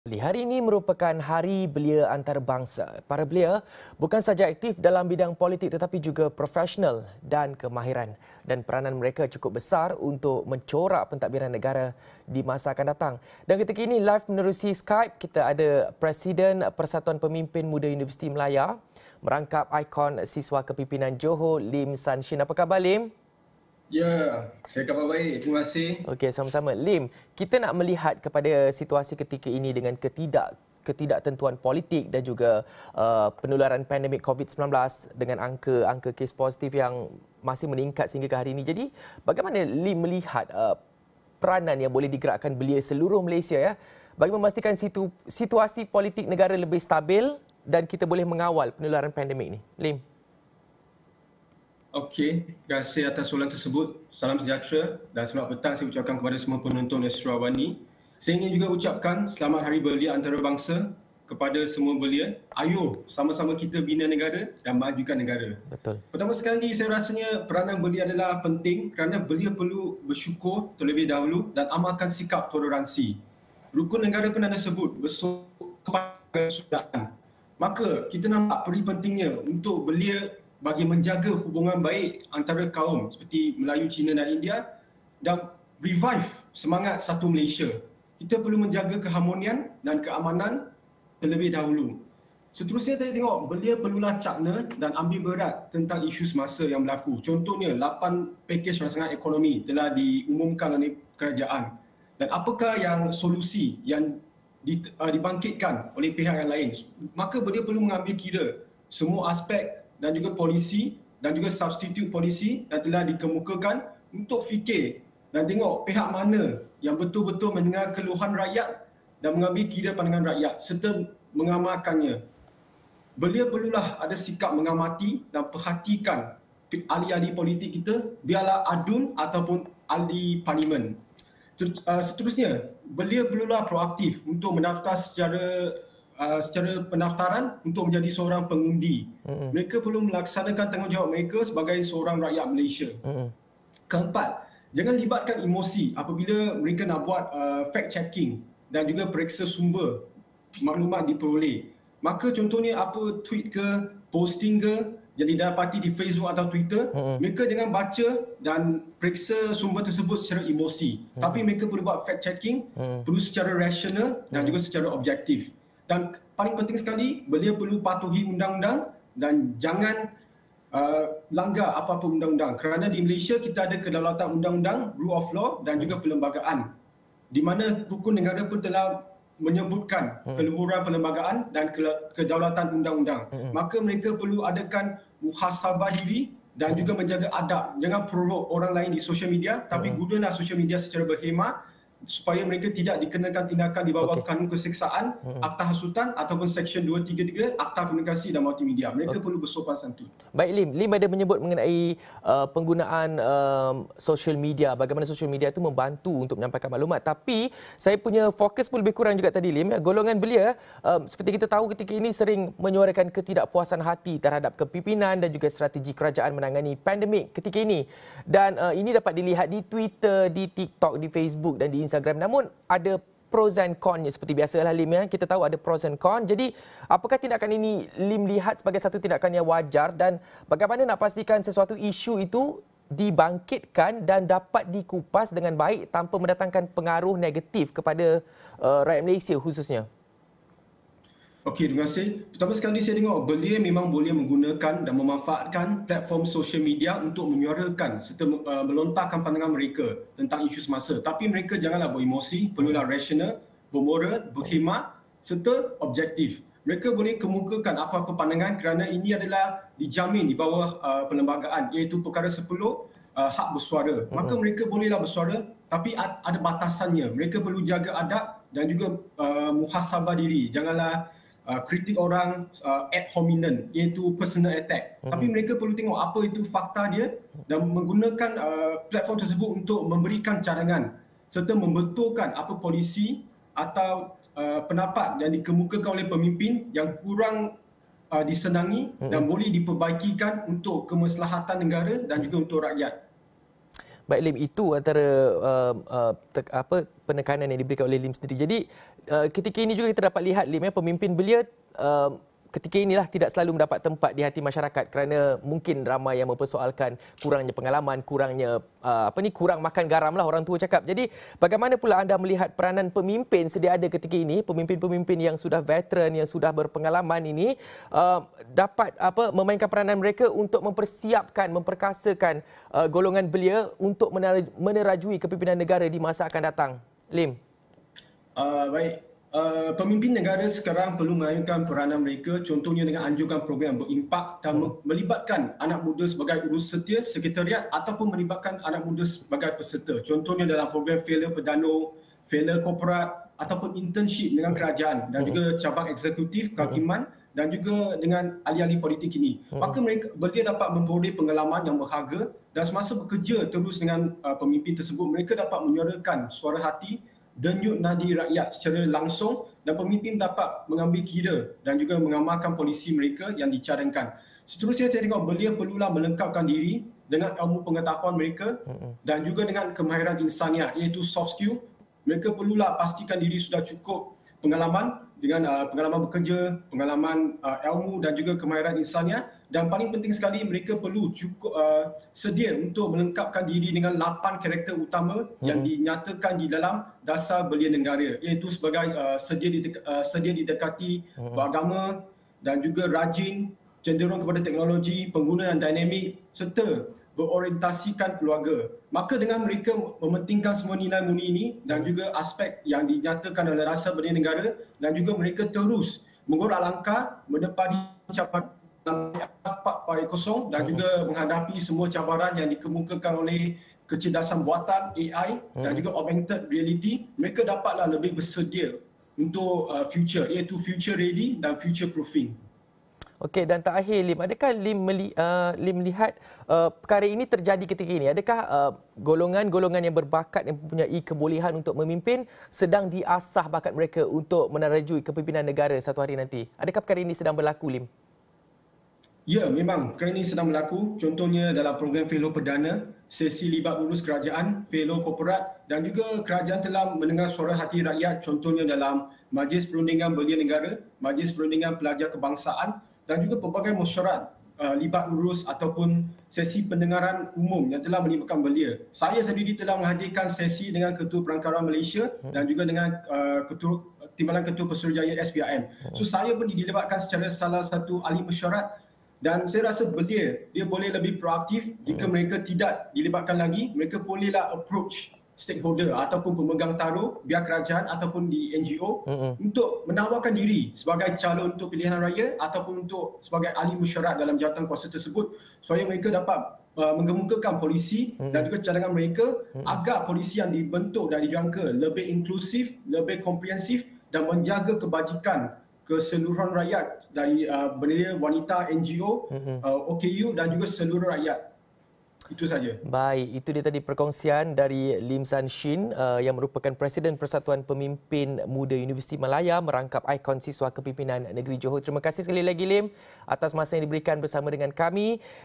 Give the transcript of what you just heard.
Hari ini merupakan Hari Belia Antarabangsa. Para belia bukan saja aktif dalam bidang politik tetapi juga profesional dan kemahiran. Dan peranan mereka cukup besar untuk mencorak pentadbiran negara di masa akan datang. Dan ketika ini live menerusi Skype, kita ada Presiden Persatuan Pemimpin Muda Universiti Melaya, merangkap ikon siswa kepimpinan Johor, Lim San Shin. Apa khabar, Lim? Ya, saya khabar baik. Terima kasih. Okey, sama-sama. Lim, kita nak melihat kepada situasi ketika ini dengan ketidaktentuan politik dan juga penularan pandemik COVID-19 dengan angka kes positif yang masih meningkat sehingga ke hari ini. Jadi, bagaimana Lim melihat peranan yang boleh digerakkan belia seluruh Malaysia bagi memastikan situasi politik negara lebih stabil dan kita boleh mengawal penularan pandemik ini? Lim. Okey, terima kasih atas soalan tersebut. Salam sejahtera dan selamat petang saya ucapkan kepada semua penonton Astro Awani. Saya ingin juga ucapkan selamat Hari Belia Antarabangsa kepada semua belia. Ayo sama-sama kita bina negara dan majukan negara. Betul. Pertama sekali saya rasanya peranan belia adalah penting kerana belia perlu bersyukur terlebih dahulu dan amalkan sikap toleransi. Rukun negara pun anda sebut besok kepada kesudahan. Maka kita nampak peri pentingnya untuk belia bagi menjaga hubungan baik antara kaum seperti Melayu, Cina dan India dan revive semangat satu Malaysia. Kita perlu menjaga keharmonian dan keamanan terlebih dahulu. Seterusnya saya tengok belia perlulah cakna dan ambil berat tentang isu semasa yang berlaku. Contohnya 8 pakej rancangan ekonomi telah diumumkan oleh kerajaan. Dan apakah yang solusi yang dibangkitkan oleh pihak yang lain? Maka belia perlu mengambil kira semua aspek dan juga polisi dan juga substitute polisi yang telah dikemukakan untuk fikir dan tengok pihak mana yang betul-betul mendengar keluhan rakyat dan mengambil kira pandangan rakyat serta mengamalkannya. Belia perlulah ada sikap mengamati dan perhatikan ahli-ahli politik kita, biarlah adun ataupun ahli parlimen. Seterusnya, belia perlulah proaktif untuk mendaftar secara pendaftaran untuk menjadi seorang pengundi. Mereka perlu melaksanakan tanggungjawab mereka sebagai seorang rakyat Malaysia. Keempat, jangan libatkan emosi apabila mereka nak buat fact checking dan juga periksa sumber maklumat diperoleh. Maka contohnya apa tweet ke, posting ke yang didapati di Facebook atau Twitter, mereka jangan baca dan periksa sumber tersebut secara emosi. Tapi mereka perlu buat fact checking, perlu secara rasional dan juga secara objektif. Dan paling penting sekali, belia perlu patuhi undang-undang dan jangan langgar apa-apa undang-undang. Kerana di Malaysia kita ada kedaulatan undang-undang, rule of law dan juga perlembagaan. Di mana rukun negara pun telah menyebutkan keluhuran perlembagaan dan kedaulatan undang-undang. Maka mereka perlu adakan muhasabah diri dan juga menjaga adab. Jangan provoke orang lain di sosial media, tapi gunalah sosial media secara berhemah supaya mereka tidak dikenakan tindakan di bawah kanun keseksaan, Akta Hasutan ataupun Seksyen 233 Akta Komunikasi dan Multimedia. Mereka perlu bersopan santun. Baik, Lim ada menyebut mengenai penggunaan social media, bagaimana social media itu membantu untuk menyampaikan maklumat. Tapi saya punya fokus pun lebih kurang juga tadi, Lim. Golongan belia seperti kita tahu ketika ini sering menyuarakan ketidakpuasan hati terhadap kepimpinan dan juga strategi kerajaan menangani pandemik ketika ini. Dan ini dapat dilihat di Twitter, di TikTok, di Facebook dan di Instagram. Namun ada pros and cons seperti biasalah, Lim. Kita tahu ada pros and cons. Jadi apakah tindakan ini Lim lihat sebagai satu tindakan yang wajar dan bagaimana nak pastikan sesuatu isu itu dibangkitkan dan dapat dikupas dengan baik tanpa mendatangkan pengaruh negatif kepada rakyat Malaysia khususnya? Okey, terima kasih. Pertama sekali saya tengok belia memang boleh menggunakan dan memanfaatkan platform social media untuk menyuarakan serta melontarkan pandangan mereka tentang isu semasa. Tapi mereka janganlah beremosi, perlulah rasional, bermoral, berkhidmat serta objektif. Mereka boleh kemukakan apa-apa pandangan kerana ini adalah dijamin di bawah perlembagaan iaitu perkara 10 hak bersuara. Maka mereka bolehlah bersuara tapi ada batasannya. Mereka perlu jaga adab dan juga muhasabah diri. Janganlah kritik orang ad hominem iaitu personal attack. Tapi mereka perlu tengok apa itu fakta dia dan menggunakan platform tersebut untuk memberikan cadangan serta membetulkan apa polisi atau pendapat yang dikemukakan oleh pemimpin yang kurang disenangi dan boleh diperbaikikan untuk kemaslahatan negara dan juga untuk rakyat. Baik Lim, itu antara penekanan yang diberikan oleh Lim sendiri. Jadi ketika ini juga kita dapat lihat Lim, pemimpin belia ketika inilah tidak selalu mendapat tempat di hati masyarakat kerana mungkin ramai yang mempersoalkan kurangnya pengalaman, kurangnya kurang makan garam lah orang tua cakap. Jadi bagaimana pula anda melihat peranan pemimpin sedia ada ketika ini, pemimpin-pemimpin yang sudah veteran, yang sudah berpengalaman ini dapat memainkan peranan mereka untuk mempersiapkan, memperkasakan golongan belia untuk menerajui kepimpinan negara di masa akan datang. Lim. Baik. Pemimpin negara sekarang perlu memainkan peranan mereka, contohnya dengan anjurkan program berimpak dan melibatkan anak muda sebagai urus setia, sekretariat ataupun melibatkan anak muda sebagai peserta. Contohnya dalam program Fellow Perdana, Fellow Korporat ataupun internship dengan kerajaan dan juga cabang eksekutif, kehakiman dan juga dengan ahli-ahli politik ini. Maka mereka belia dapat memperoleh pengalaman yang berharga dan semasa bekerja terus dengan pemimpin tersebut, mereka dapat menyuarakan suara hati denyut nadi rakyat secara langsung dan pemimpin dapat mengambil kira dan juga mengamalkan polisi mereka yang dicadangkan. Seterusnya saya tengok belia perlulah melengkapkan diri dengan ilmu pengetahuan mereka dan juga dengan kemahiran insaniah iaitu soft skill. Mereka perlulah pastikan diri sudah cukup pengalaman dengan pengalaman bekerja, pengalaman ilmu dan juga kemahiran insaniah, dan paling penting sekali mereka perlu cukup sedia untuk melengkapkan diri dengan 8 karakter utama yang dinyatakan di dalam dasar belia negara, iaitu sebagai sedia didekati beragama dan juga rajin, cenderung kepada teknologi, pengguna yang dinamik serta berorientasikan keluarga. Maka dengan mereka mementingkan semua nilai murni ini dan juga aspek yang dinyatakan oleh dasar belia negara, dan juga mereka terus mengorak langkah menepati cabaran 4.0 dan juga menghadapi semua cabaran yang dikemukakan oleh kecerdasan buatan AI dan juga augmented reality, mereka dapatlah lebih bersedia untuk future, iaitu future ready dan future proofing. Okey, dan terakhir Lim, adakah Lim melihat perkara ini terjadi ketika ini? Adakah golongan-golongan yang berbakat yang mempunyai kebolehan untuk memimpin sedang diasah bakat mereka untuk menerajui kepimpinan negara satu hari nanti? Adakah perkara ini sedang berlaku, Lim? Ya, memang perkara ini sedang berlaku. Contohnya dalam program Fellow Perdana, sesi libat urus kerajaan, Fellow Korporat dan juga kerajaan telah mendengar suara hati rakyat, contohnya dalam Majlis Perundingan Belia Negara, Majlis Perundingan Pelajar Kebangsaan dan juga pelbagai mesyuarat libat urus ataupun sesi pendengaran umum yang telah melibatkan belia. Saya sendiri telah menghadirkan sesi dengan Ketua Perangkaran Malaysia dan juga dengan Timbalan Ketua Pesuruhjaya SPRM. So saya pun dilibatkan secara salah satu ahli mesyuarat, dan saya rasa belia dia boleh lebih proaktif jika mereka tidak dilibatkan lagi. Mereka bolehlah approach stakeholder ataupun pemegang taruh, biar kerajaan ataupun di NGO untuk menawarkan diri sebagai calon untuk pilihan raya ataupun untuk sebagai ahli mesyuarat dalam jawatan kuasa tersebut, supaya mereka dapat mengemukakan polisi dan juga cadangan mereka agar polisi yang dibentuk dan dijangka lebih inklusif, lebih komprehensif dan menjaga kebajikan keseluruhan rakyat dari belia, wanita, NGO, OKU dan juga seluruh rakyat. Itu saja. Baik, itu dia tadi perkongsian dari Lim San Shin yang merupakan Presiden Persatuan Pemimpin Muda Universiti Malaya merangkap ikon siswa kepimpinan negeri Johor. Terima kasih sekali lagi Lim atas masa yang diberikan bersama dengan kami.